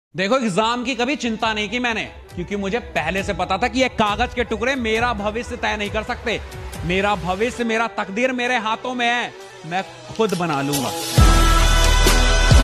देखो, एग्जाम की कभी चिंता नहीं की मैंने, क्योंकि मुझे पहले से पता था कि ये कागज के टुकड़े मेरा भविष्य तय नहीं कर सकते। मेरा भविष्य, मेरा तकदीर मेरे हाथों में है, मैं खुद बना लूंगा।